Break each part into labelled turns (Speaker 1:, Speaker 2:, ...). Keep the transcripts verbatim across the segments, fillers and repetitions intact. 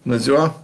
Speaker 1: Bună ziua!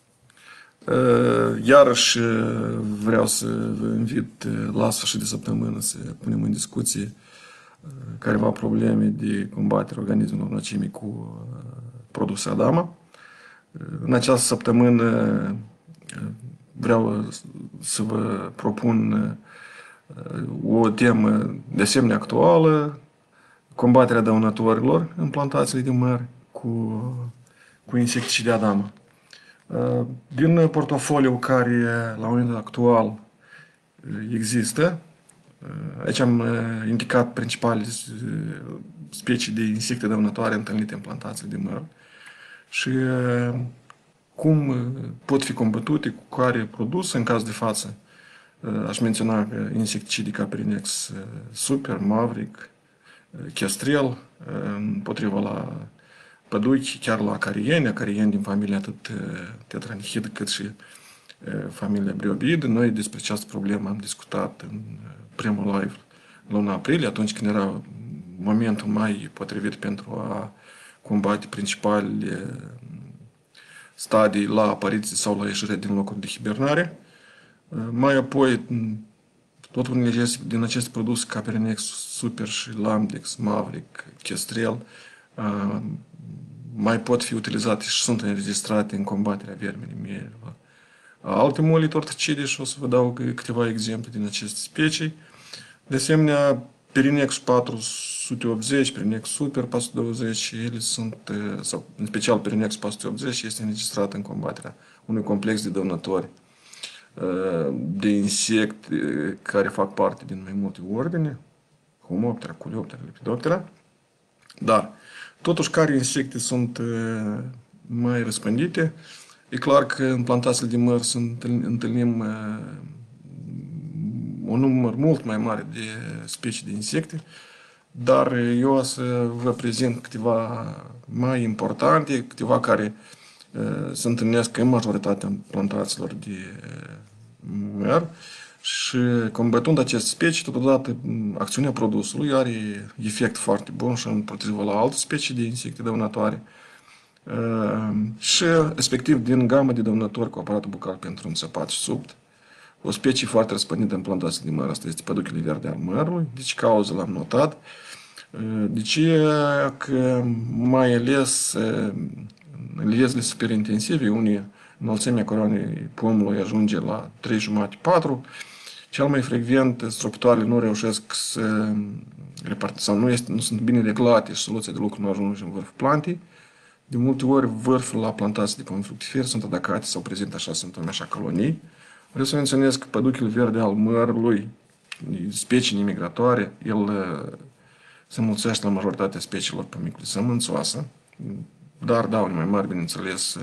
Speaker 1: Iarăși vreau să vă invit la sfârșit de săptămână să punem în discuție careva probleme de combatere organismelor nocive cu produse Adama. În această săptămână vreau să vă propun o temă de asemenea actuală, combaterea dăunătorilor în plantațiile de măr cu, cu insecticide Adama. Din portofoliul care la momentul actual există, aici am indicat principalele specii de insecte dăunătoare întâlnite în plantații de măr și cum pot fi combătute, cu care produs. În caz de față aș menționa insecticide ca Perinex Super, Maverick, Kestrel, împotriva la păduchi, chiar la acarieni, acarieni din familia atât Tetranihid cât și familia Bryobid. Noi despre această problemă am discutat în primul live luna aprilie, atunci când era momentul mai potrivit pentru a combate principalele stadii la apariție sau la ieșire din locuri de hibernare. Mai apoi, tot unele din aceste produse ca Perinex Super și Lambdex, Maverick, Kestrel, mai pot fi utilizate și sunt înregistrate în combaterea vermilor miei. Alte moli torticide și o să vă dau câteva exemple din aceste specii. De asemenea, Perinex patru sute optzeci, Perinex Super patru sute douăzeci, ele sunt, sau în special Perinex patru sute optzeci, este înregistrat în combaterea unui complex de dăunători de insecte care fac parte din mai multe ordine, Homoptera, Coleoptera, Lepidoptera, dar totuși care insecte sunt mai răspândite. E clar că în plantațiile de măr întâlnim un număr mult mai mare de specii de insecte, dar eu o să vă prezint câteva mai importante, câteva care se întâlnesc în majoritatea plantațiilor de măr și combătând aceste specii, totodată acțiunea produsului are efect foarte bun și împotriva la alte specii de insecte dăunătoare și respectiv din gamă de dăunători cu aparatul bucal pentru înțăpat și subt. O specie foarte răspândită în plantații de măr, asta este păduchile verde al mărului. Deci cauză l-am notat. De ce? Că mai ales liezile superintensive, unii înălțimea coroanei pomului ajunge la trei jumate patru, cel mai frecvent stropitoarele nu reușesc să repartă, sau nu, este, nu sunt bine reglate și soluția de lucru nu ajunge în vârful plantei. De multe ori vârful la plantații de pomi fructiferi sunt atacate sau prezintă așa simptome, așa colonii. Vreau să menționez că păduchile verde al mărului, specii nemigratoare, el se mulțește la majoritatea speciilor pomicule sămânțoasă, dar daune mai mari, bineînțeles,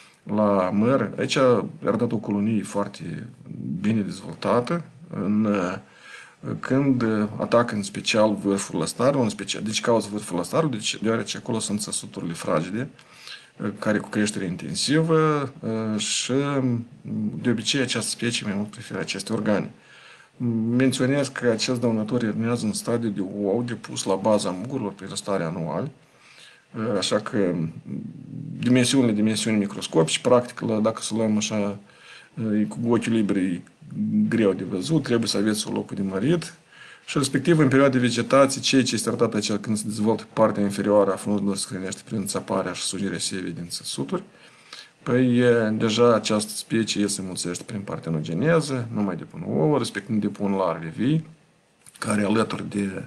Speaker 1: la măr. Aici a dat o colonie foarte bine dezvoltată, în, când atacă în special vârful lăstarului, în special, deci cauză vârful lăstarului, deci, deoarece acolo sunt țesuturile fragede, care cu creștere intensivă și de obicei această specie mai mult preferă aceste organe. Menționez că acest dăunător urmează în stadiu de ou depus la baza mugurilor pe răstare anual, așa că dimensiunile, dimensiuni microscopice, practic, dacă să luăm așa cu ochiul liber, e greu de văzut, trebuie să aveți un loc de mărit și respectiv în perioada de vegetație, ceea ce este arătat aici când se dezvoltă partea inferioară a frunzelor se hrănește prin țaparea și sugirea sevei din țesuturi, păi deja această specie se mulțește prin partenogeneză, nu mai depun ouă, respectiv depun larve vii, care alături de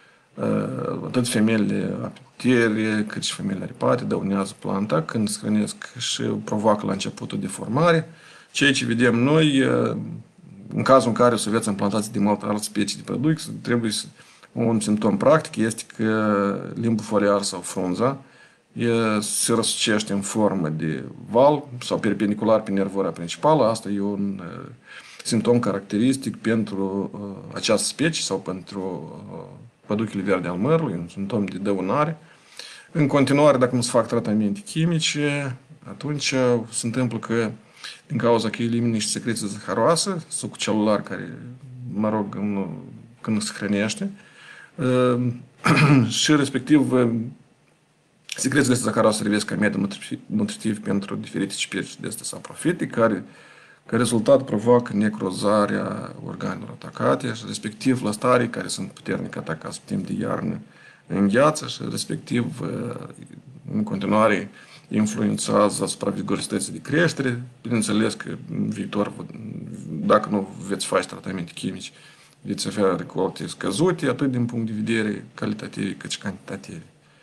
Speaker 1: uh, atât femeile apictere, cât și femeile aripate, dăunează planta când se hrănesc și provoacă la începutul deformare. Ceea ce vedem noi, în cazul în care o să aveți în plantații de multe alte specii de păduchi, trebuie să, un simptom practic este că limbul foliar sau frunza se răsucește în formă de val sau perpendicular pe nervura principală. Asta e un simptom caracteristic pentru această specie sau pentru păduchile verde al mărului, un simptom de dăunare. În continuare, dacă nu se fac tratamente chimice, atunci se întâmplă că din cauza că elimină niște secreții zăharoase, sucul celular care, mă rog, când se hrănește, și respectiv Secretul este care o să servesc ca mediu nutritiv pentru diferite specii de astea saprofite, care, ca rezultat, provoacă necrozarea organelor atacate și respectiv lăstarii care sunt puternic atacați pe timp de iarnă în gheață și respectiv în continuare influențează asupra vigorosității de creștere. Bineînțeles că în viitor, dacă nu veți face tratamente chimici, veți avea recolte scăzute, atât din punct de vedere calitativ cât și cantitativ.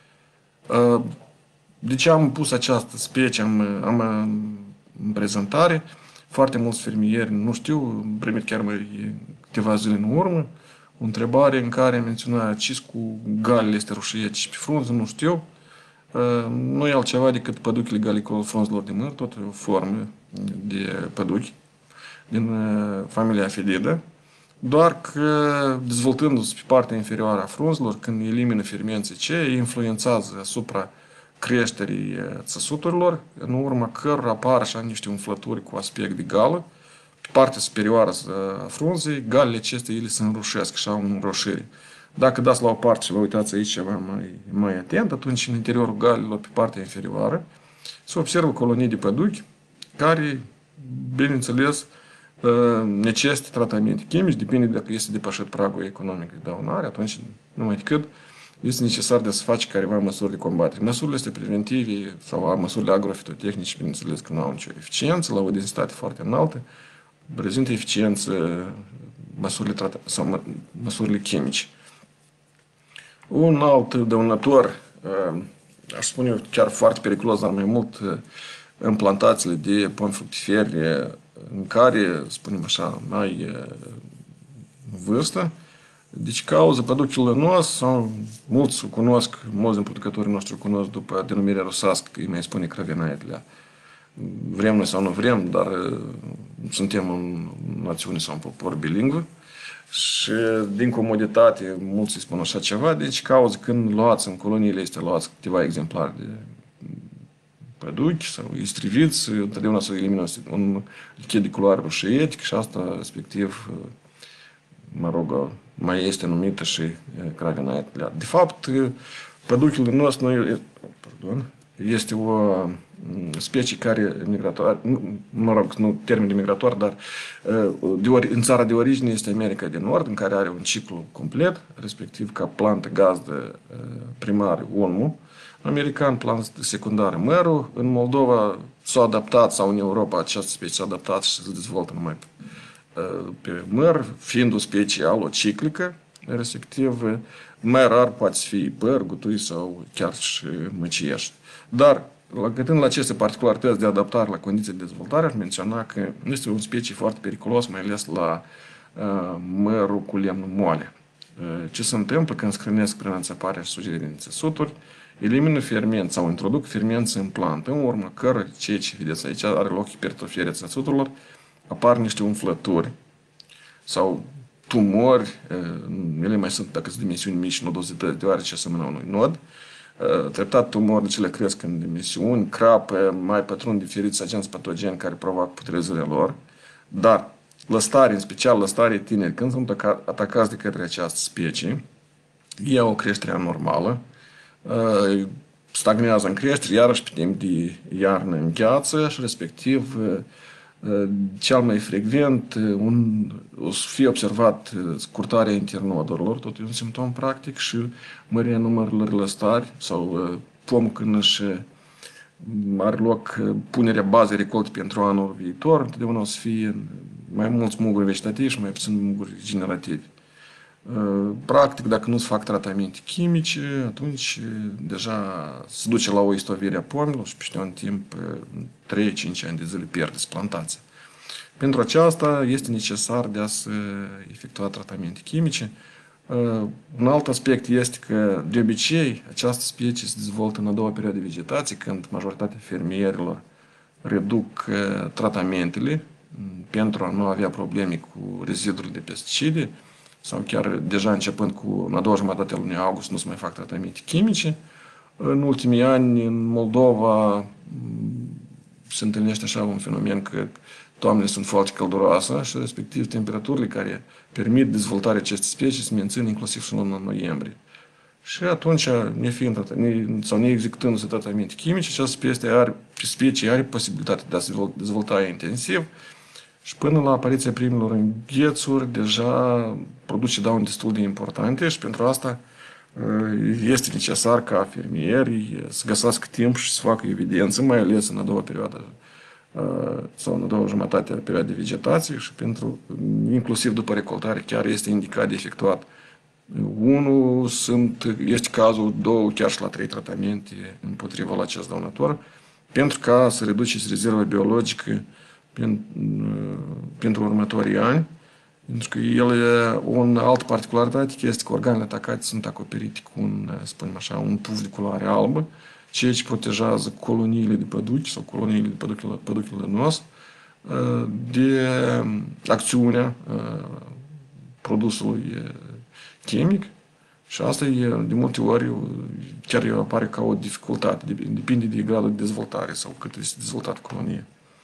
Speaker 1: De ce am pus această specie am, am în prezentare? Foarte mulți fermieri nu știu, am primit chiar mai câteva zile în urmă, o întrebare în care menționa ce cu galele este roșiete pe frunză, nu știu. Nu e altceva decât păduchile galicole frunzelor de măr, tot o formă de păduchi din familia Fidida, doar că dezvoltându-se pe partea inferioară a frunzelor, când elimină fermenții C, influențează asupra creșterii țăsuturilor, în urma cărora apar așa niște umflături cu aspect de gală. Pe partea superioară a frunzei, galele acestea ele se înroșesc și au înroșire. Dacă dați la o parte și vă uitați aici ceva mai, mai atent, atunci în interiorul galelor, pe partea inferioară, se observă colonii de păduchi care, bineînțeles, necesită tratamente chimici, depinde dacă este depășit pragul economic de daunare, atunci numai decât este necesar de să faci careva măsuri de combatere. Măsurile astea preventive sau măsurile agrofitotehnice, bineînțeles că nu au nicio eficiență, la o densitate foarte înaltă, prezintă eficiență măsurile, sau măsurile chimice. Un alt dăunător, aș spune eu chiar foarte periculos, dar mai mult în plantațiile de pomi fructiferi în care, spunem așa, mai vârstă, deci cauza păduchilor noastre, sau mulți o cunosc, mulți din producătorii noștri o cunosc după denumirea rusească, că îi mai spune cravinaitele. Vrem noi sau nu vrem, dar suntem în națiune sau în popor bilingvă și din comoditate mulți îi spun așa ceva, deci cauza când luați în coloniile este luați câteva exemplare de păduchi sau istriviți, întotdeauna să elimină un lichet de culoare roșietic și asta respectiv, mă rog, mai este numită și cravinaitele. De fapt, păduchile nostru noi, pardon, este o specie care migratoare, mă rog, nu termen de migrator, dar de ori, în țara de origine este America de Nord, în care are un ciclu complet, respectiv ca plantă gazdă primară ulmul american, plantă secundară mărul. În Moldova s-a adaptat, sau în Europa această specie s-a adaptat și se dezvoltă numai pe măr, fiind o specie alociclică, respectiv mai rar poate fi păr, gutui sau chiar și măcieș. Dar, gătând la aceste particularități de adaptare la condiții de dezvoltare, aș menționa că este o specie foarte periculos, mai ales la uh, mărul cu lemnul moale. Uh, ce se întâmplă când scrânesc prin înțăparea și sugerea din țesuturi, elimină fermenți sau introduc fermenți în plantă, în urma cărora, ceea ce vedeți aici, are loc hipertrofierea țesuturilor, apar niște umflături sau tumori, ele mai sunt, dacă sunt dimensiuni mici, nodozități, deoarece asemenea unui nod. Treptat tumorile cele cresc în dimensiuni, crapă, mai pătrund diferiți agenți patogeni care provoacă putrezile lor, dar lăstarii, în special lăstarii tineri, când sunt atacați de către această specie, ei au o creștere anormală, stagnează în creștere, iarăși pe timp de iarnă în gheață și respectiv cel mai frecvent un, o să fie observat scurtarea internodurilor, tot e un simptom practic, și mărirea numărului lăstari sau pomul când își are loc punerea bazei recolte pentru anul viitor, întotdeauna o să fie mai mulți muguri vegetativi și mai puțin muguri generativi. Practic, dacă nu se fac tratamente chimice, atunci deja se duce la o istovire a pomilor și peste un timp, trei cinci ani de zile, pierdeți plantația. Pentru aceasta este necesar de a se efectua tratamente chimice. Un alt aspect este că, de obicei, această specie se dezvoltă în a doua perioadă de vegetație, când majoritatea fermierilor reduc tratamentele pentru a nu avea probleme cu rezidurile de pesticide, sau chiar deja începând cu a doua jumătate a lunii august nu se mai fac tratamente chimice. În ultimii ani, în Moldova, se întâlnește așa un fenomen că toamnele sunt foarte călduroase și respectiv temperaturile care permit dezvoltarea acestei specii se mențin inclusiv și în luna noiembrie. Și atunci, nefiind, ne, sau neexecutându-se tratamente chimice, această specie are, specie are posibilitatea de a se dezvolta intensiv și până la apariția primelor înghețuri, deja produce daune destul de importante și pentru asta este necesar ca fermierii să găsească timp și să facă evidență, mai ales în a doua perioadă sau în a doua jumătate a perioadei de vegetație și pentru, inclusiv după recoltare, chiar este indicat de efectuat. Unul sunt, este cazul, două, chiar și la trei tratamente împotriva la acest dăunător, pentru ca să reduceți rezerva biologică pentru următorii ani, pentru că ele, o altă particularitate este că organele atacate sunt acoperite cu un, spunem așa, un puf de culoare albă, ceea ce protejează coloniile de păduchi sau coloniile de păduchile, păduchile nos de acțiunea produsului chimic și asta e, de multe ori chiar apare ca o dificultate, depinde de gradul de dezvoltare sau cât este dezvoltat colonia.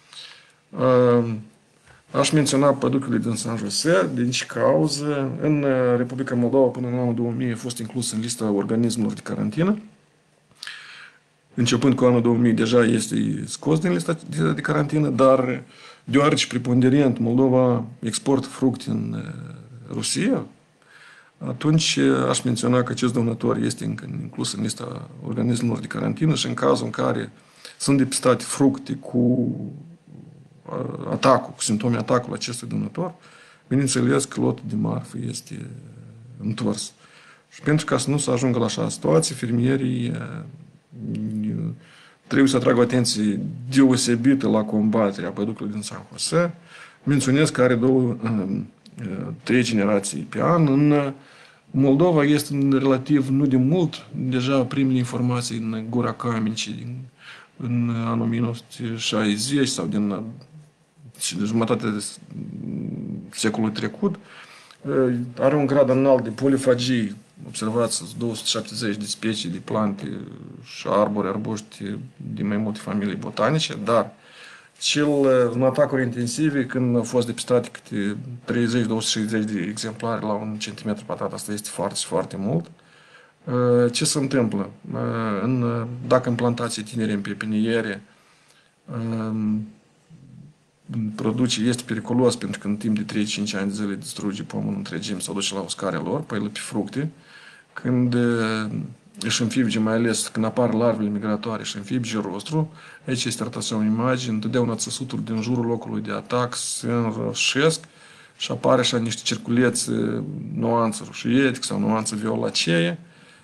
Speaker 1: Aș menționa păduchile din San Jose, din ce cauză. În Republica Moldova până în anul două mii a fost inclus în lista organismelor de carantină. Începând cu anul două mii deja este scos din lista de, de carantină, dar deoarece preponderent Moldova exportă fructe în Rusia, atunci aș menționa că acest dăunător este inclus în lista organismelor de carantină și în cazul în care sunt depistate fructe cu atacul, cu simptome atacului acestui dăunător, bineînțeles că lotul de marfă este întors. Și pentru ca să nu se ajungă la așa situație, fermierii trebuie să atragă o atenție deosebită la combaterea păducilor din San Jose. Menționez că are două, trei generații pe an. În Moldova este relativ, nu de mult, deja primele informații în Gura Camencii în anul o mie nouă sute șaizeci sau din jumătatea de secolului trecut, are un grad înalt de polifagie. Observați, două sute șaptezeci de specii de plante și arbori, arbuști de mai multe familii botanice, dar cel în atacuri intensive, când au fost depistate câte treizeci la două sute șaizeci de exemplare la un centimetru pătrat, asta este foarte, foarte mult. Ce se întâmplă? În, dacă în plantații tinere, în pepiniere, produce, este periculos pentru că în timp de trei-cinci ani de zile distruge pomul în întregime sau duce la uscarea lor, pe ele pe fructe, când își înfibge, mai ales când apar larvele migratoare și înfibge rostru, aici este arătată o imagine, întotdeauna țăsutul din jurul locului de atac se înroșesc și apare așa niște circulețe, nuanță roșietică sau nuanță violacee.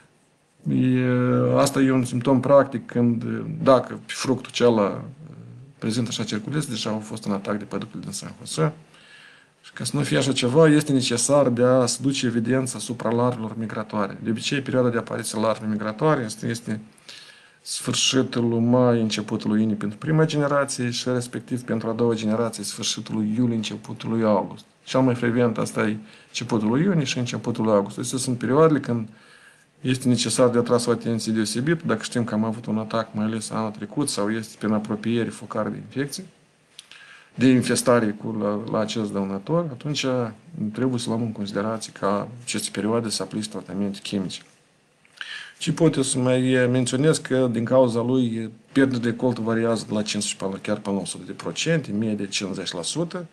Speaker 1: Asta e un simptom practic când, dacă pe fructul acela prezintă așa circulețe, deja au fost în atac de păduchile din San Jose. Și ca să nu fie așa ceva, este necesar de a se duce evidența asupra larvelor migratoare. De obicei, perioada de apariție larve migratoare este, este sfârșitul lui mai, începutul lui iunie pentru prima generație și respectiv pentru a doua generație, sfârșitul lui iulie, începutul lui august. Cel mai frecvent asta e începutul lui iunie și începutul lui august. Acestea sunt perioadele când este necesar de atras o atenție deosebită, dacă știm că am avut un atac, mai ales anul trecut, sau este prin apropiere focar de infecție, de infestare cu, la, la acest dăunător, atunci trebuie să luăm în considerație ca aceste perioade să aplice tratamente chimice. Și pot să mai menționez că din cauza lui pierderea de recoltă variază de la cincizeci până chiar până la o sută de procente, în medie cincizeci la sută.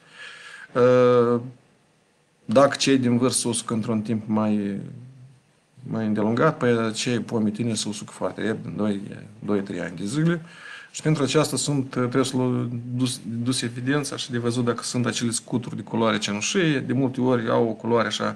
Speaker 1: Dacă cei din vârstă se usucă într-un timp mai mai îndelungat, pe cei pomi tineri se usucă foarte repede, doi trei ani de zile. Și pentru aceasta sunt, trebuie să dus, dus evidența și de văzut dacă sunt acele scuturi de culoare cenușie. De multe ori au o culoare așa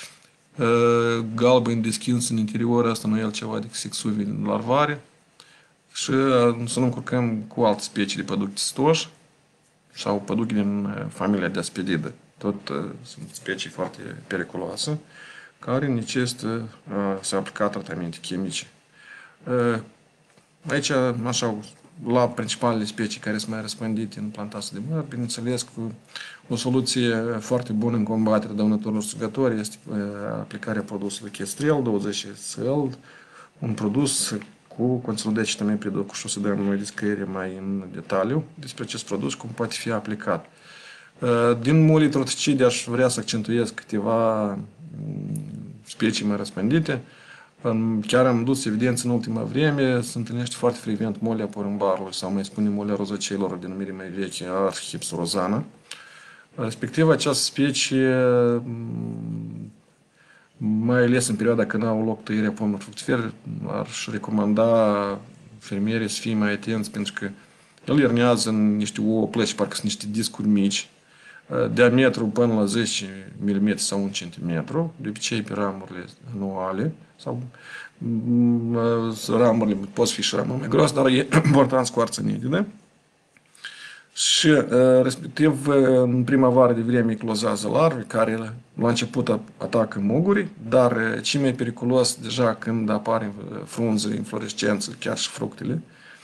Speaker 1: galben deschins în interior, asta nu e altceva decât sexuvi larvare. Și să nu încurcăm cu alte specii de păduchi țistoși sau păduchi din familia de aspididă. Tot sunt specii foarte periculoase, care necesită uh, să aplica tratamente chimice. Uh, aici, așa, la principalele specii care sunt mai răspândite în plantații de măr, bineînțeles că o soluție foarte bună în combaterea dăunătorilor sugători este uh, aplicarea produsului Kestrel douăzeci S L, un produs cu conținut de acetamin pridoc și o să dăm noi descriere mai în detaliu despre acest produs, cum poate fi aplicat. Uh, din molitroticide aș vrea să accentuez câteva specii mai răspândite. Chiar am dus evidență în ultima vreme, se întâlnește foarte frecvent molia porumbarului sau mai spune molia rozăceilor, o denumire mai veche, Archipsorozana. Respectiv, această specie, mai ales în perioada când au loc tăierea pomilor fructifere, aș recomanda fermierii să fie mai atenți, pentru că el iernează în niște ouă plăci, parcă sunt niște discuri mici, diametru până la zece milimetri sau un centimetru, de obicei pe ramurile anuale, sau ramurile, pot fi și ramuri mai groase, dar e important scoarță nitidă. Și, respectiv, în primăvară de vreme eclozează larve, care la început atacă muguri, dar cel mai periculos deja când apare frunze, inflorescențe, chiar și fructele.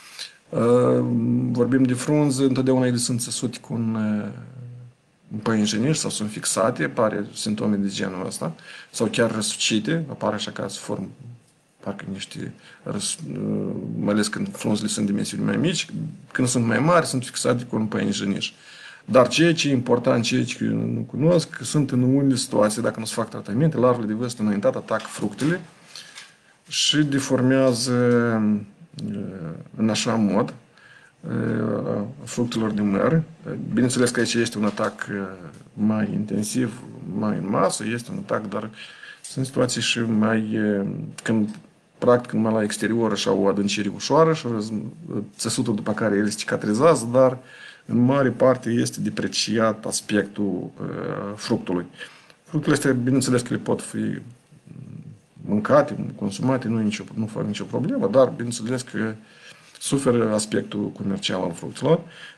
Speaker 1: Vorbim de frunze, întotdeauna ele sunt țesute cu un, un păinjeniș sau sunt fixate, apare simptome de genul ăsta, sau chiar răsucite, apare așa ca să formă parcă niște, mai ales când frunzele sunt dimensiuni mai mici, când sunt mai mari, sunt fixate cu un păinjeniș. Dar ceea ce e important, ceea ce nu cunosc, sunt în unele situații, dacă nu se fac tratamente, larvele de vârstă înaintată atacă fructele și deformează în așa mod fructelor de măr. Bineînțeles că aici este un atac mai intensiv, mai în masă, este un atac, dar sunt situații și mai, când practic numai la exterior așa o adâncire ușoară și țesutul după care el cicatrizează, dar în mare parte este depreciat aspectul uh, fructului. Fructele astea, bineînțeles că le pot fi mâncate, consumate, nu, nicio, nu fac nicio problemă, dar bineînțeles că suferă aspectul comercial al fructelor.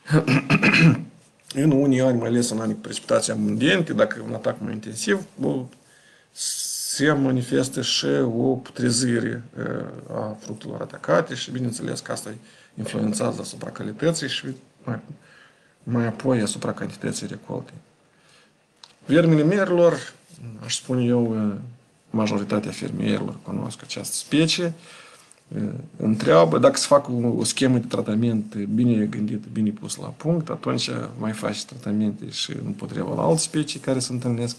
Speaker 1: În unii ani, mai ales în anii precipitații abundente, dacă un atac mai intensiv, se manifestă și o putrezire a fructelor atacate și bineînțeles că asta influențează asupra calității și mai, mai apoi asupra cantității recolte. Vermile merilor, aș spune eu, majoritatea fermierilor cunosc această specie, întreabă dacă se fac o, o schemă de tratament bine gândită, bine pusă la punct, atunci mai faci tratamente și împotriva la alte specii care se întâlnesc.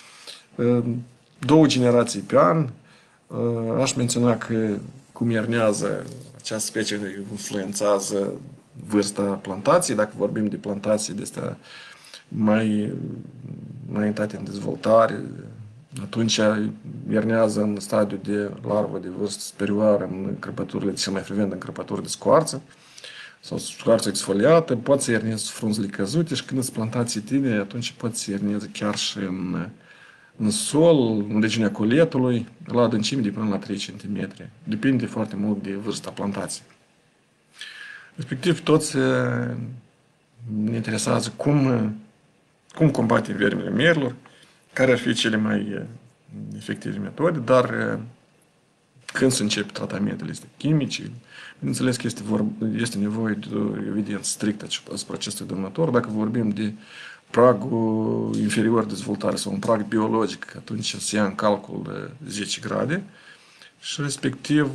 Speaker 1: Două generații pe an. Aș menționa că cum iernează această specie influențează vârsta plantației. Dacă vorbim de plantații de astea mai înaintate în dezvoltare, atunci iernează în stadiul de larvă de vârstă superioară în încrăpăturile, cel mai frecvent în încrăpături de scoarță sau scoarță exfoliată, poate să ierneze frunzele căzute și când sunt plantații tinere, atunci poate să ierneze chiar și în în sol, în regiunea coletului, la adâncime de până la trei centimetri. Depinde foarte mult de vârsta plantației. Respectiv, toți ne interesează cum, cum combate vermile merilor, care ar fi cele mai efective metode, dar când se încep tratamentele astea chimice, bineînțeles că este, vorb, este nevoie de o evidență strictă asupra acestui dăunător. Dacă vorbim de pragul inferior de dezvoltare sau un prag biologic, atunci se ia în calcul zece grade și respectiv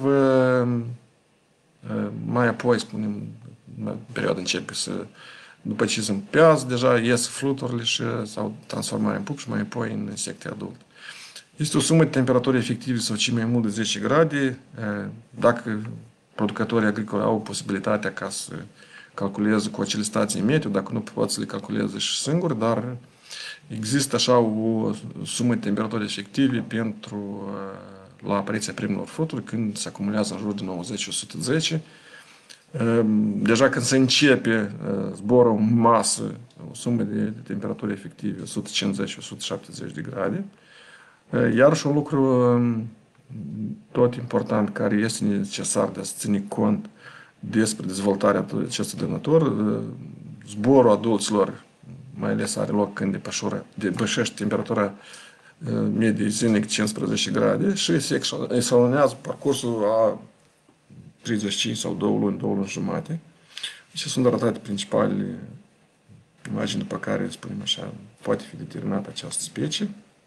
Speaker 1: mai apoi, spunem, perioada începe să, după ce se împează, deja ies fluturile și s-au transformat în pup și mai apoi în insecte adulte. Este o sumă de temperaturi efective sau cei mai mult de zece grade, dacă producătorii agricoli au posibilitatea ca să calculeze cu acele stații meteo, dacă nu pot să le calculeze și singuri, dar există așa o sumă de temperaturi efective pentru la apariția primelor fructuri, când se acumulează în jur de nouăzeci - o sută zece. Deja când se începe zborul în masă, o sumă de, de temperaturi efective o sută cincizeci - o sută șaptezeci de grade. Iar și un lucru tot important care este necesar de a se ține cont despre dezvoltarea acestui dăunător, zborul adulților, mai ales are loc când depășește temperatura medie zilnic cincisprezece grade și se esalonează parcursul a treizeci și cinci sau două luni, două luni jumate. Deci sunt arătate principalele imagini după care, spunem așa, poate fi determinată această specie.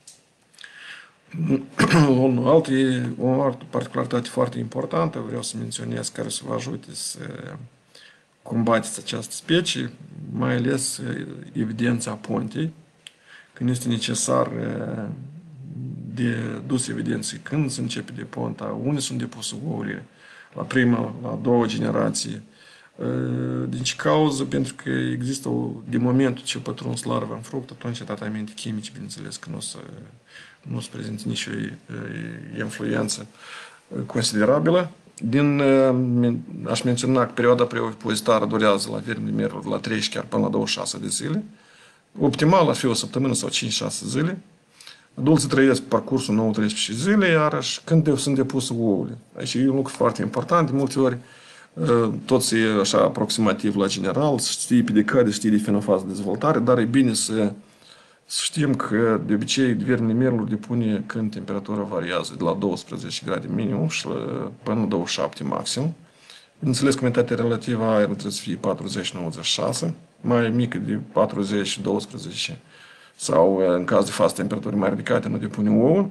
Speaker 1: Un alt, o altă particularitate foarte importantă, vreau să menționez, care să vă ajute să combateți această specie, mai ales evidența pontei, când este necesar de dus evidențe când se începe de ponta, unde sunt depuse ouăle, la prima, la a doua generație. Din ce cauză? Pentru că există o, de momentul ce pătruns larva în fruct, atunci tratamente chimice, bineînțeles că nu se, nu se prezintă nicio influență considerabilă. Din, aș menționa că perioada preovipozitară durează la vermi de merlu de la treizeci chiar până la douăzeci și șase de zile. Optimal ar fi o săptămână sau cinci șase zile. Adulții trăiesc parcursul nouă treisprezece zile, iarăși când sunt depuse ouăle. Aici e un lucru foarte important, de multe ori toți e așa aproximativ la general, să știi pe decade, știi de fenofază de dezvoltare, dar e bine să, să știm că de obicei vermele merluri depune când temperatura variază de la douăsprezece grade minimum și la, până la douăzeci și șapte maxim. Bineînțeles că umiditatea relativă a aerului trebuie să fie patruzeci nouăzeci și șase, mai mică de patruzeci doisprezece sau în caz de fază temperaturi mai ridicate nu depune ouă.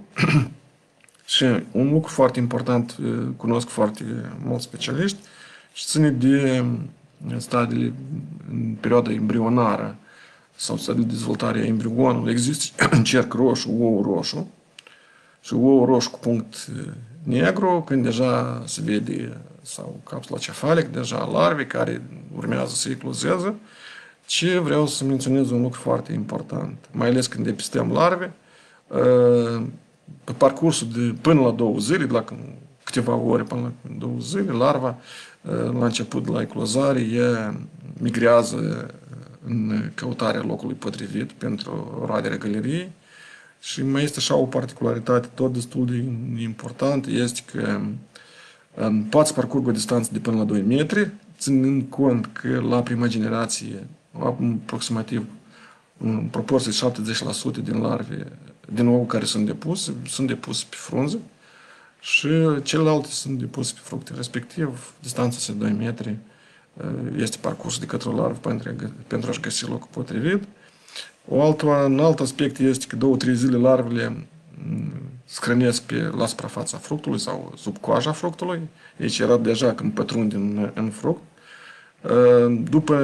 Speaker 1: Și un lucru foarte important, cunosc foarte mulți specialiști, și ține de stadiile în perioada embrionară sau stadiile de dezvoltare a embrionului. Există cerc roșu, ou roșu și ou roșu cu punct negru, când deja se vede, sau capsula cefalică, deja larve care urmează să eclozeze. Ce vreau să menționez un lucru foarte important, mai ales când depistăm larve, pe parcursul de până la două zile, de la câteva ore până la două zile, larva, la început, la eclozare, ea migrează în căutarea locului potrivit pentru roadele găleriei. Și mai este așa o particularitate tot destul de importantă, este că poate parcurg o distanță de până la doi metri, ținând cont că la prima generație, aproximativ în proporție de șaptezeci la sută din larve, din ou care sunt depuse, sunt depuse pe frunze și celelalte sunt depuse pe fructe. Respectiv, distanța de doi metri este parcurs de către larvă pentru, pentru a-și găsi locul potrivit. O altă, un alt aspect este că două-trei zile larvele scrânesc pe, la suprafața fructului sau sub coaja fructului. Aici era deja când pătrund în, în fruct. După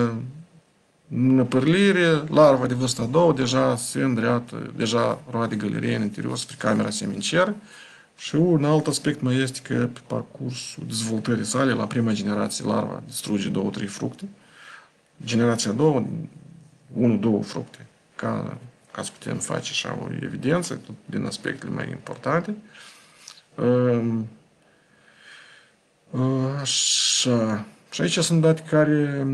Speaker 1: năpârlire, larva de vârstă a doua deja se îndreaptă, deja roade găleriei în interior spre camera semincer. Și un alt aspect mai este că pe parcursul dezvoltării sale, la prima generație, larva distruge două-trei fructe. Generația a doua, unu-două fructe, ca, ca să putem face așa o evidență din aspectele mai importante. Așa. Și aici sunt date care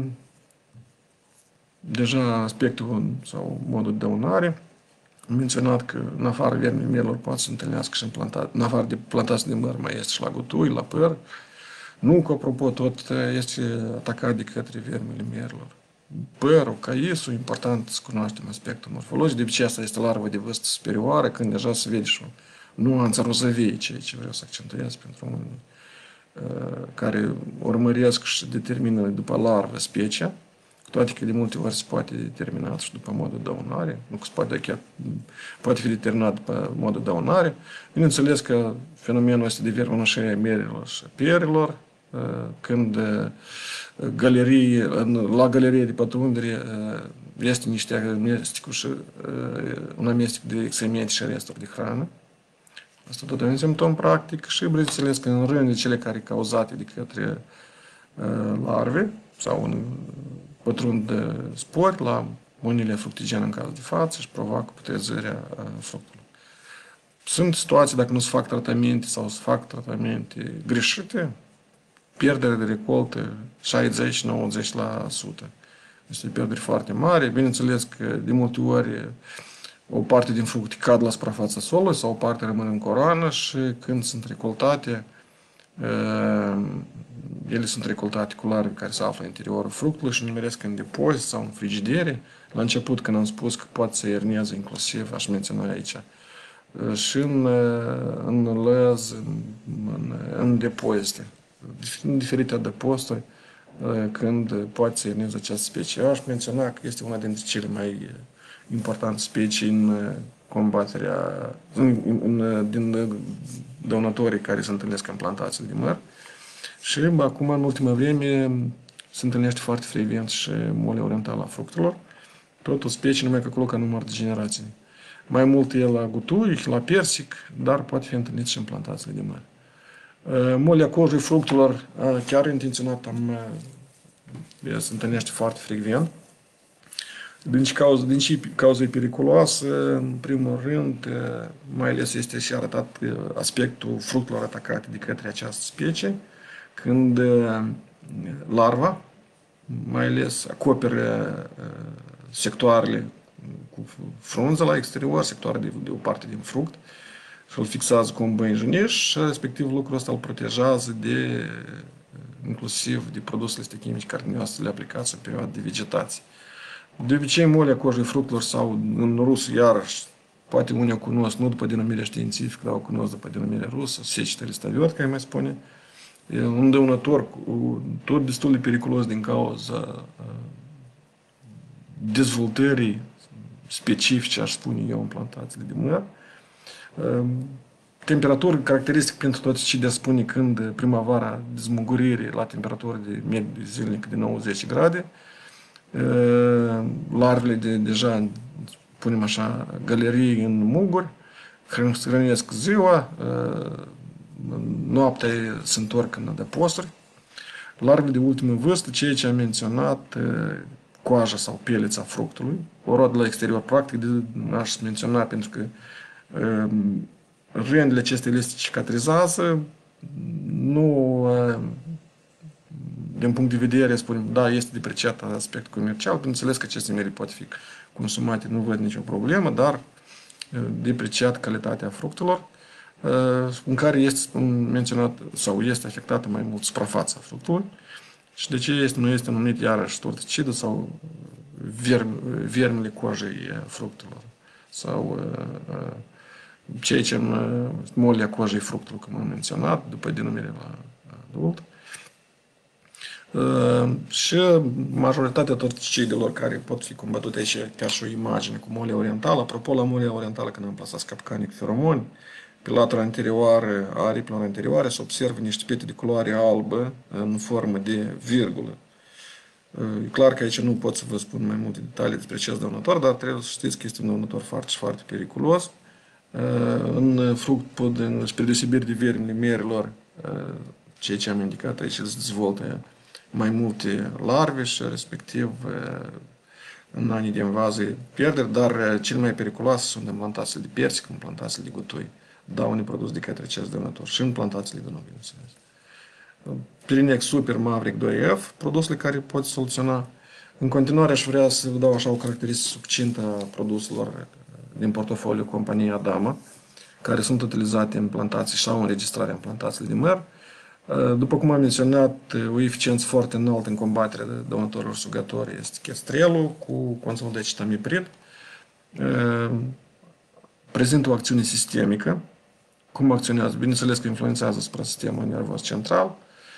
Speaker 1: deja aspectul sau modul de dăunare. Am menționat că în afară vermele merlor poate să întâlnească și în, plantat, în afară de plantații de măr mai este și la gutui, la păr. Nu, că apropo, tot este atacat de către vermele merlor. Părul, caisul, important să cunoaștem aspectul morfologic. De obicei, asta este larva de vârstă superioară, când deja se vede și o nuanță rozăvie, ceea ce vreau să accentuez pentru unii care urmăresc și determină după larvă specia, cu toate că de multe ori se poate determina și după modul dăunare, nu că se poate, chiar, poate fi determinat după modul dăunare. Bineînțeles că fenomenul este de vermănășire a merilor și perilor, când galerii, la galerie de pătrundere este niște amestecuri și un amestec de excremente și resturi de hrană. Asta tot e un simptom practic și, bineînțeles, că în rând de cele care cauzate de către uh, larve sau în pătrund spori la unele fructigene în caz de față și provoacă putrezarea uh, fructului. Sunt situații, dacă nu se fac tratamente sau se fac tratamente greșite, pierderea de recoltă șaizeci la nouăzeci la sută. Este o pierdere foarte mare. Bineînțeles că de multe ori o parte din fructe cad la suprafața solului sau o parte rămân în coroană și când sunt recoltate, ele sunt recoltate cu larve care se află în interiorul fructului și nimeresc în depozit sau în frigidere. La început, când am spus că poate să ierneze inclusiv, aș menționa aici, și în, în lăz, în, în, în depozite, în diferite adăposturi, când poate să ierneze această specie. Eu aș menționa că este una dintre cele mai importante specii în combaterea în, în, din dăunătorii care se întâlnesc în plantații de măr. Și acum, în ultima vreme, se întâlnește foarte frecvent și molia orientală a fructelor. Tot o specie, numai că acolo ca număr de generații. mai mult e la gutui, la persic, dar poate fi întâlnit și în plantațiile de măr. Molia cojii fructelor, chiar intenționat, am, se întâlnește foarte frecvent. Din ce cauză, din ce cauză e periculoasă, în primul rând, mai ales este și arătat aspectul fructelor atacate de către această specie, când larva, mai ales acoperă sectoarele cu frunză la exterior, sectoare de, de o parte din fruct, și îl fixează cu un băinjuniș și respectiv lucrul ăsta îl protejează de, inclusiv de produsele astea chimice carnioase le aplicați în perioada de vegetație. De obicei, molia cojii fructelor sau în rusă, iarăși, poate unii o cunosc, nu după denumirea științifică, dar o cunosc după denumirea rusă, secetă listaviot, care mai spune. E un dăunător tot destul de periculos din cauza dezvoltării specifice, aș spune eu, în plantațiile de măr. Temperatură caracteristică pentru toți ce de spune când primăvara dezmugurire la temperatură de medie zilnică de nouăzeci grade, larvele de, deja, punem așa, galerii în muguri, hrănesc ziua, noaptea se întorc în adăposturi. Larvele de ultimă vârstă, ceea ce am menționat, coaja sau peleța fructului, o roadă la exterior, practic, de, aș menționa, pentru că rândele acestea le cicatrizează, nu, din punct de vedere, spunem, da, este depreciat aspect comercial, bineînțeles că aceste mere pot fi consumate, nu văd nicio problemă, dar depreciat calitatea fructelor, în care este menționat sau este afectată mai mult suprafața fructului și de ce este, nu este numit iarăși torticidă sau verm, vermele cojei fructelor sau ceea ce molia cojei fructelor, cum am menționat, după denumirea la adult. Uh, și majoritatea torticidelor care pot fi combătute aici, chiar și o imagine cu molia orientală. Apropo, la molia orientală, când am plasat capcanii cu feromoni, pe latura anterioară a aripilor anterioare se observă niște pete de culoare albă în formă de virgulă. Uh, e clar că aici nu pot să vă spun mai multe detalii despre acest dăunător, dar trebuie să știți că este un dăunător foarte, foarte periculos. Uh, în fruct, pot, spre deosebire de vermile merilor, uh, ceea ce am indicat aici, se dezvoltă mai multe larve și respectiv în anii de invazie pierderi, dar cel mai periculoase sunt în plantațiile de persic, în plantațiile de gutui, daune produs de către acest dăunător și în plantațiile de nou, bineînțeles. Pirinex Super Maverick doi F, produsele care pot soluționa. În continuare aș vrea să vă dau așa o caracteristică succintă a produselor din portofoliul companiei Adama, care sunt utilizate în plantații sau înregistrarea în plantațiile de măr. După cum am menționat, o eficiență foarte înaltă în combaterea dăunătorilor sugători este chestrelul cu conținut de acetamiprid. Prezintă o acțiune sistemică. Cum acționează? Bineînțeles că influențează asupra sistemului nervos central.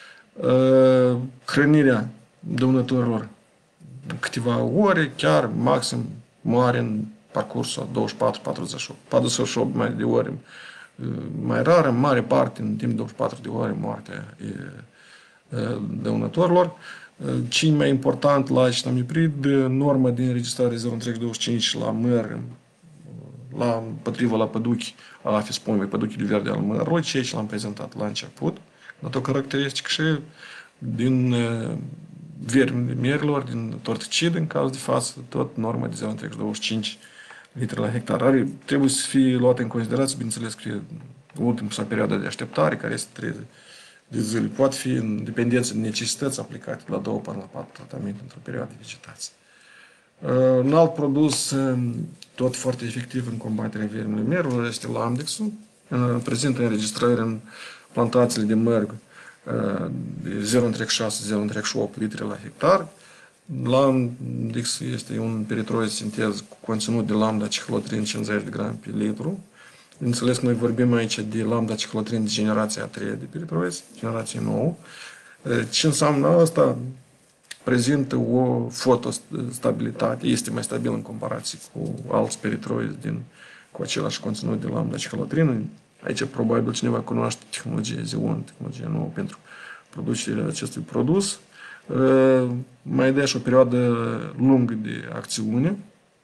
Speaker 1: Hrănirea dăunătorilor câteva ore, chiar maxim moare în parcursul douăzeci și patru patruzeci și opt mai de ore. Mai rar, în mare parte, în timp de douăzeci și patru de ore, moartea dăunătorilor. Cel mai important la acetamiprid, norma de înregistrare zero virgulă douăzeci și cinci la măr, la împotriva la păduchi, a fi spune păduchii verde al mărului, ceea ce l-am prezentat la început, dar o caracteristică și din vermile merilor, din torticid, în caz de față, tot norma de zero virgulă douăzeci și cinci litri la hectar. Are, trebuie să fie luată în considerație, bineînțeles că ultima sau perioada de așteptare, care este treizeci de zile, poate fi în dependență de necesități aplicate la două până la patru tratamente într-o perioadă de vegetație. Un alt produs tot foarte efectiv în combaterea vermilor merilor este Lambdexul. Prezintă înregistrări în plantațiile de măr de zero virgulă șase - zero virgulă opt litri la hectar. Lambdex este un peritroid sintez cu conținut de lambda-ciclotrin cincizeci de grame pe litru. Bineînțeles că noi vorbim aici de lambda-ciclotrin de generația a treia de peritroizi, generație nouă. Ce înseamnă asta? Prezintă o fotostabilitate, este mai stabil în comparație cu alți peritroizi din, cu același conținut de lambda-ciclotrin. Aici probabil cineva cunoaște tehnologia Xeon, tehnologia nouă pentru producerea acestui produs. Mai dă și o perioadă lungă de acțiune.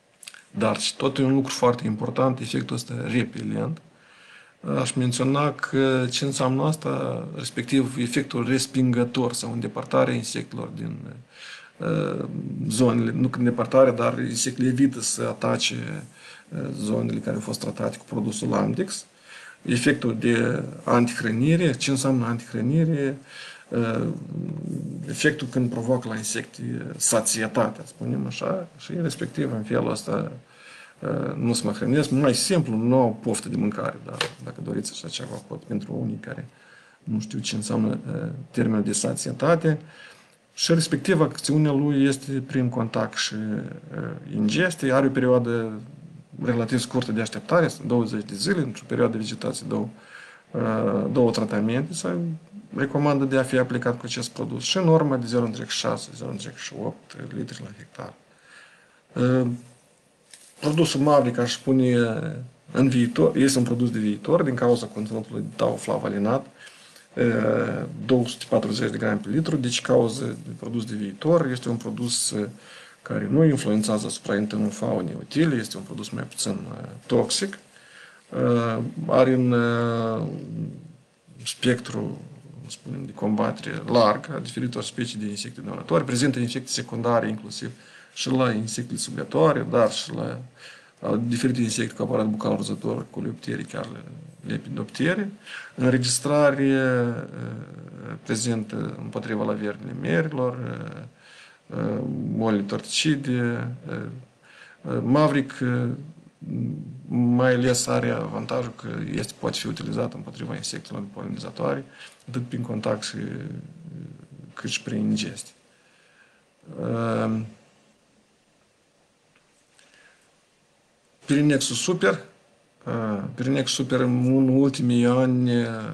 Speaker 1: Dar și tot e un lucru foarte important, efectul ăsta repelent. Aș menționa că ce înseamnă asta, respectiv efectul respingător sau îndepărtarea insectelor din uh, zonele, nu că îndepărtare, dar insectele evită să atace uh, zonele care au fost tratate cu produsul Lamdex. Efectul de antihrănire, ce înseamnă antihrănire, uh, efectul când provoacă la insecte sațietatea, spunem așa, și respectiv în felul ăsta nu se mă hrănesc, mai simplu, nu au poftă de mâncare, dar dacă doriți așa ceva, pot pentru unii care nu știu ce înseamnă termenul de sațietate, și respectiv acțiunea lui este prin contact și ingestie, are o perioadă relativ scurtă de așteptare, douăzeci de zile, într-o perioadă de vegetație, două, două tratamente, se recomandă de a fi aplicat cu acest produs și în normă de zero virgulă șase - zero virgulă opt litri la hectar. Produsul Maverick, aș spune, în viitor, este un produs de viitor din cauza conținutului de tauflavalinat, două sute patruzeci de grame pe litru, deci cauza de produs de viitor, este un produs care nu influențează asupra internul faunei utile, este un produs mai puțin toxic, are un spectru, spunem, de combatere larg a diferitor specii de insecte dăunătoare, prezintă efecte secundare inclusiv și la insectele subletoare, dar și la diferite insecte cu aparat bucal rozător, coleoptere, chiar lepidoptere. Înregistrare prezentă împotriva la vermile merilor, bolile torticide. Maverick mai ales are avantajul că este, poate fi utilizat împotriva insectelor polinizatoare, atât prin contact și, cât și prin ingestie. Pirinexul Super. Pirinexul Super în ultimii ani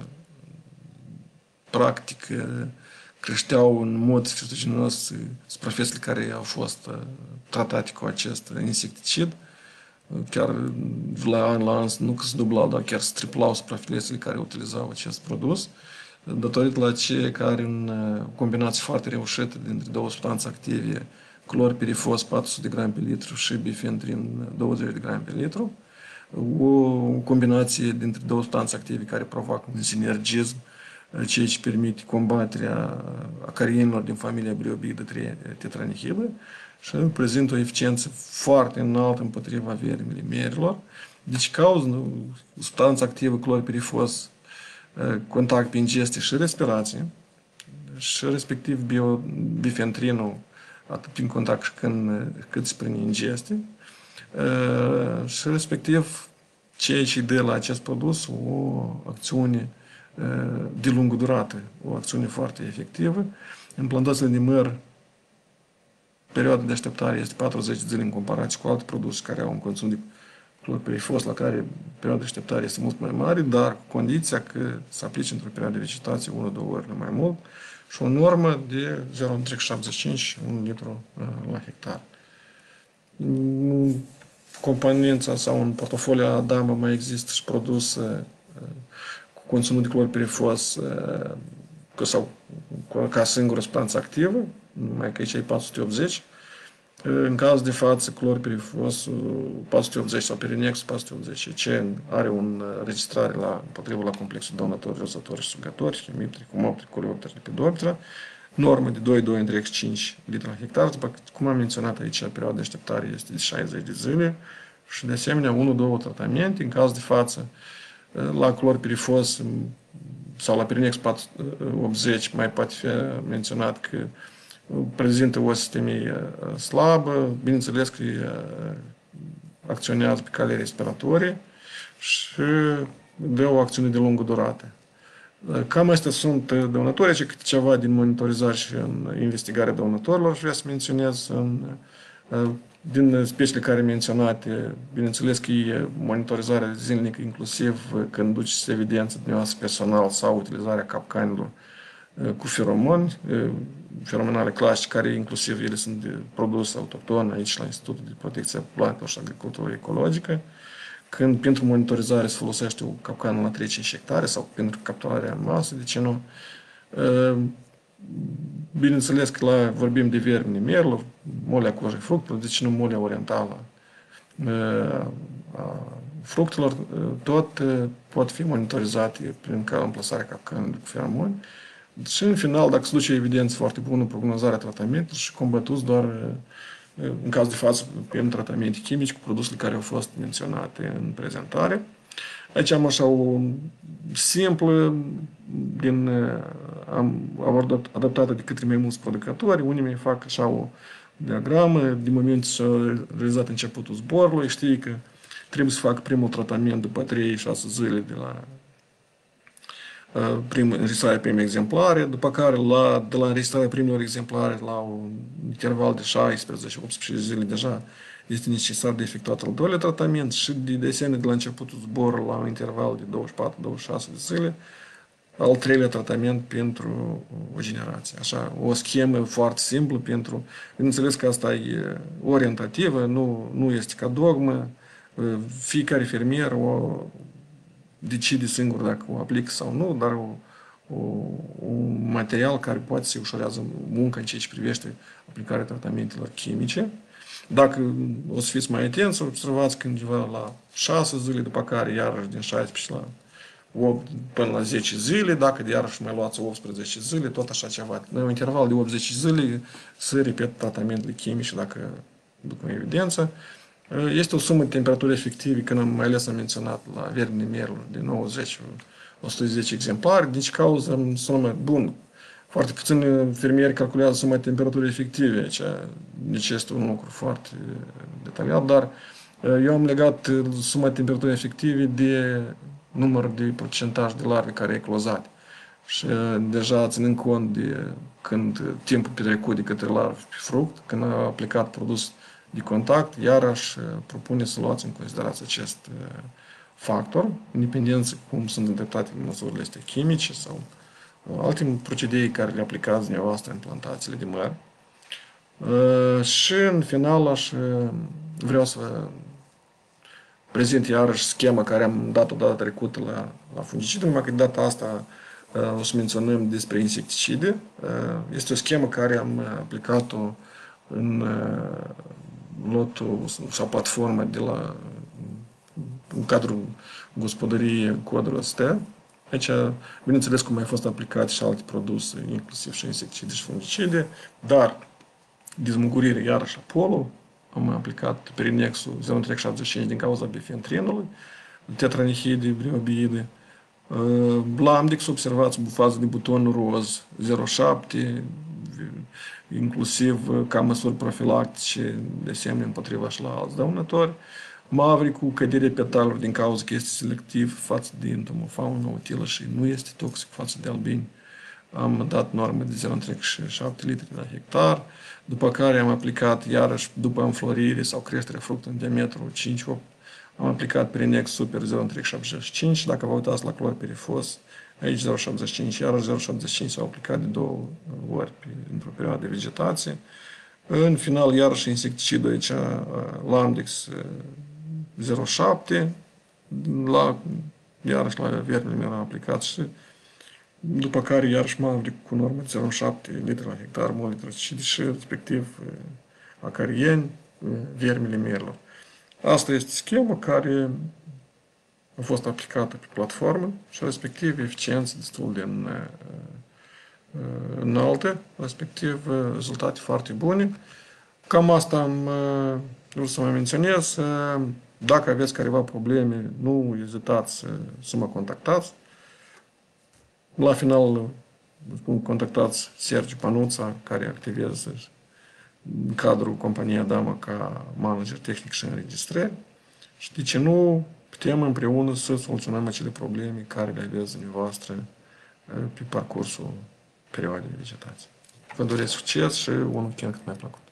Speaker 1: practic creșteau în mod vertiginos suprafețele care au fost tratate cu acest insecticid. Chiar la an la an nu că se dublau, dar chiar se triplau suprafețele care utilizau acest produs, datorită la cei care în combinații foarte reușite dintre două substanțe active, clorpirifos patru sute de grame pe litru și bifentrin douăzeci de grame pe litru, o combinație dintre două substanțe active care provoacă un sinergism, ceea ce permite combaterea acarienilor din familia briobidă trei tetranihilă și prezintă o eficiență foarte înaltă împotriva vermilor merilor. Deci cauză substanța activă clorpirifos, contact pe ingestie și respirație și respectiv bio, bifentrinul atât prin contact când, cât și prin ingestie și respectiv ceea ce dă la acest produs o acțiune de lungă durată, o acțiune foarte efectivă. În plantațiile de măr, perioada de așteptare este patruzeci de zile în comparație cu alte produse care au un consum de clorpirifos, la care perioada de așteptare este mult mai mare, dar cu condiția că se aplice într-o perioadă de vegetație unu două ori mai mult și o normă de zero virgulă șaptezeci și cinci un litru la hectar. În componența sau în portofolia Adama mai există și produse cu conținut de clorpirifos sau ca singură substanță activă, numai că aici e patru sute optzeci. În caz de față, clorpirifos patru sute optzeci sau Pirinexul patru sute optzeci ce are o înregistrare la, împotriva la complexul dăunători, rozători și sugători, chimipteri, cumopteri, coleopteri, lepidoptera, normă de doi virgulă doi cinci litri la hectar, după cum am menționat aici, perioada de așteptare este de șaizeci de zile și de asemenea unu două tratamente, în caz de față, la clorpirifos sau la Pirinex patru sute optzeci mai poate fi menționat că prezintă o sistemie slabă, bineînțeles că acționează pe cale respiratorie și dă o acțiune de lungă durată. Cam astea sunt dăunători, și câte ceva din monitorizare și în investigarea dăunătorilor vreau să menționez în, din speciile care menționate, bineînțeles că e monitorizarea zilnică, inclusiv când duceți evidență dumneavoastră personal sau utilizarea capcanelor cu feromoni, feromonale clasice, care inclusiv ele sunt de produs autohton aici la Institutul de Protecție a Plantelor și Agricultură Ecologică, când pentru monitorizare se folosește o capcană la trei cinci hectare sau pentru capturarea în masă, de ce nu? Bineînțeles că la vorbim de vermine merilor, molea cojei fructelor, de ce nu molea orientală fructelor, tot pot fi monitorizate prin amplasarea capcanului cu feromoni. Și în final, dacă se duce evidență foarte bună, prognozarea tratamentului și combătuți doar în caz de față prin tratamente chimici cu produsele care au fost menționate în prezentare. Aici am așa o simplă, din, am abordat, adaptată de către mai mulți producători, unii mai fac așa o diagramă, din moment ce s-a realizat începutul zborului, știi că trebuie să fac primul tratament după trei șase zile de la prim, înregistrarea primei exemplare, după care la, de la înregistrarea primilor exemplare la un interval de șaisprezece optsprezece zile deja este necesar de efectuat al doilea tratament și de, de asemenea de la începutul zborului la un interval de douăzeci și patru douăzeci și șase de zile al treilea tratament pentru o generație. Așa, o schemă foarte simplă pentru, bineînțeles că asta e orientativă, nu, nu este ca dogmă, fiecare fermier o decide singur dacă o aplică sau nu, dar o, o, un material care poate să ușurează munca în ceea ce privește aplicarea tratamentelor chimice. Dacă o să fiți mai atenți, observați că undeva la șase zile, după care iarăși din șaisprezece la opt până la zece zile, dacă de iarăși mai luați optsprezece zile, tot așa ceva. În un interval de optzeci zile se repetă tratamentele chimice, dacă duc în evidență. Este o sumă de temperaturi efective, când am mai ales am menționat la vermine merlul de nouăzeci la o sută zece exemplare, deci cauza sumă bun. Foarte puțini fermieri calculează suma de temperaturi efective, aici, deci este un lucru foarte detaliat, dar eu am legat suma de temperaturi efective de număr de procentaj de larve care e eclozate. Și deja ținând cont de când timpul petrecut de către larve pe fruct, când a aplicat produs de contact, iarăși propune să luați în considerație acest factor, independență cum sunt îndreptate măsurile astea chimice sau alte procedee care le aplicați dumneavoastră în plantațiile de măr. Și în final aș vreau să vă prezint iarăși schema care am dat-o data trecută la, la fungicide, numai că de data asta o să menționăm despre insecticide. Este o schemă care am aplicat-o în lotul sau platforma de la în cadrul gospodăriei Codru S T. Aici, bineînțeles, cum mai fost aplicate și alte produse, inclusiv și insecticide și fungicide, dar dezmugurire iarăși Apollo, am aplicat Perinexul zero virgulă șaptezeci și cinci din cauza bifentrinului, tetranihide, briobiide, Blamdex, observați fază de buton roz zero virgulă șapte, inclusiv ca măsuri profilactice, de asemenea împotriva și la alți dăunători. Mavri cu cădere petaluri din cauza că este selectiv față de entomofauna utilă și nu este toxic față de albini. Am dat normă de zero virgulă șapte litri la hectar, după care am aplicat iarăși după înflorire sau creșterea fructului în diametru cinci opt, am aplicat Perinex Super zero virgulă șaptezeci și cinci, dacă vă uitați la clorpirifos, aici zero virgulă șaptezeci și cinci, iarăși zero virgulă șaptezeci și cinci s-au aplicat de două ori într-o perioadă de vegetație. În final, iarăși insecticidul aici, Landex zero virgulă șapte, la, iarăși la vermele mi-era aplicat și după care iarăși Maveric cu normă de zero virgulă șapte litri la hectar, molitricide și respectiv acarieni, vermele merlor. Asta este schema care a fost aplicată pe platformă și respectiv eficiență destul de înalte, respectiv rezultate foarte bune. Cam asta am vrut să mă menționez. Dacă aveți careva probleme, nu ezitați să, să mă contactați. La final, spun, contactați Sergiu Panuța, care activează în cadrul companiei Adama ca manager tehnic și înregistrări. Și de ce nu putem împreună să soluționăm acele probleme care le aveți dumneavoastră pe parcursul perioadei de vegetație. Vă doresc succes și un weekend cât mai plăcut.